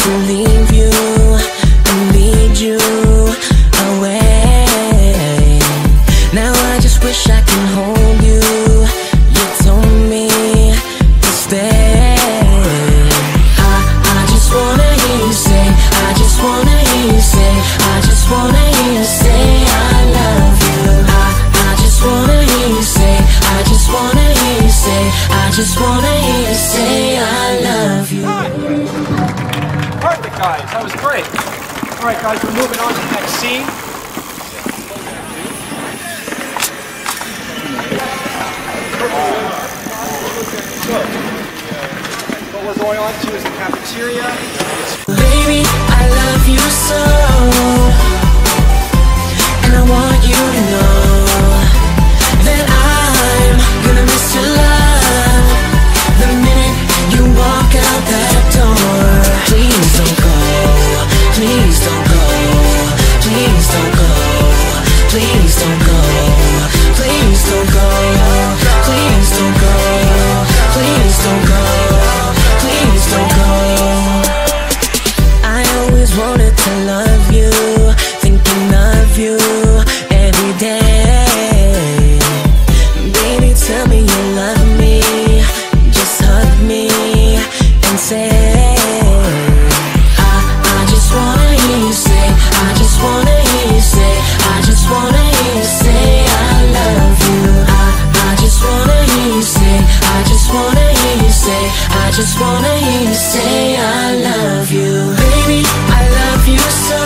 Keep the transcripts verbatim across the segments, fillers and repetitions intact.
to leave you and lead you away. Now I just wish I can hold you. You told me to stay. I, I just wanna hear you say, I just wanna hear you say, I just wanna hear you say I love you. I, I just wanna hear you say, I just wanna hear you say, I just wanna hear you say I love you. Perfect, guys. That was great. All right, guys, we're moving on to the next scene. So, what we're going on to is the cafeteria. Baby, I love you so, and I want you to know that I'm gonna miss your love the minute you walk out that door. Please don't go, please don't go, please don't go, please don't go, please don't go, please don't go, please don't go, please don't go. I always wanted to love you, thinking of you every day. Baby, tell me you love me, just hug me and say I, I just wanna hear you say, I just wanna hear you say, I just wanna hear you say I love you. I, I just wanna hear you say, I just wanna hear you say, I just wanna hear you say I love you. Baby, I love you so,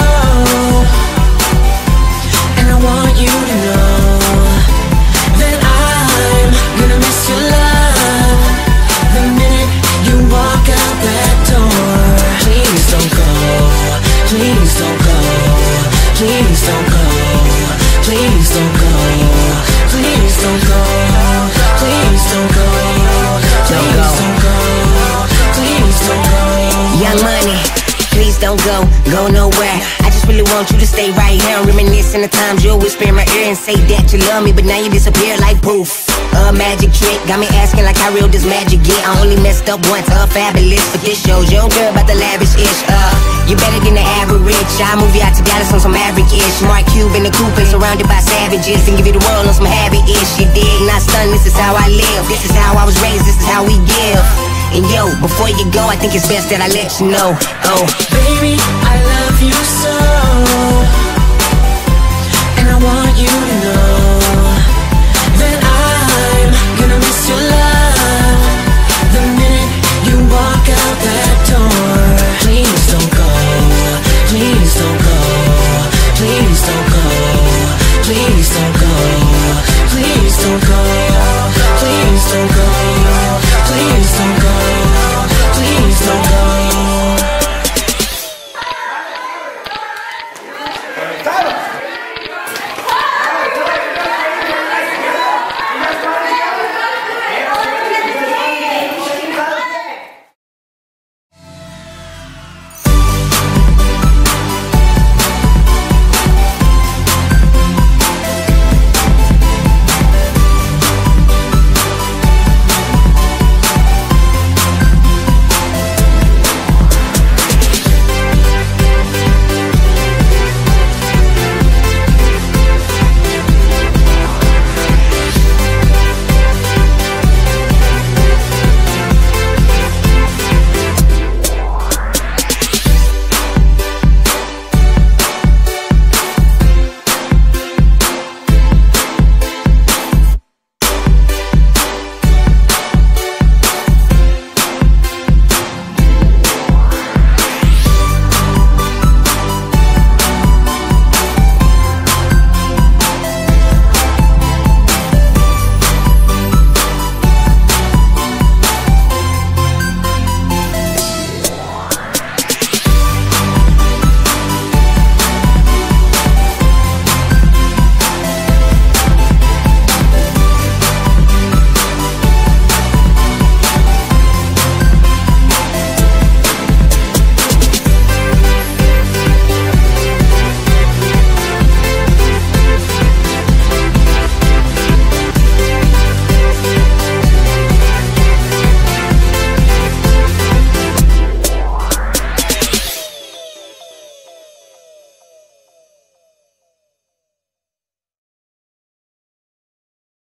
and I want you to know that I'm gonna miss your love the minute you walk out that door. Please don't go, please don't go, please don't go, please don't go, please don't go, please don't go, please don't go, please don't go. Young Money, please don't go, go nowhere. I just really want you to stay right here and reminisce in the times you'll whisper in my ear and say that you love me, but now you disappear like poof. A magic trick, got me asking like how real does magic get? I only messed up once, uh, fabulous, but this shows you don't care about the lavish-ish, uh you're better than the average. I move you out to Dallas on some average-ish. Mark Cuban in the coupe and surrounded by savages, and give you the world on some habit-ish. You dig? Not stunned, this is how I live, this is how I was raised, this is how we give. And yo, before you go, I think it's best that I let you know. Oh, baby, I love you so, and I want you to know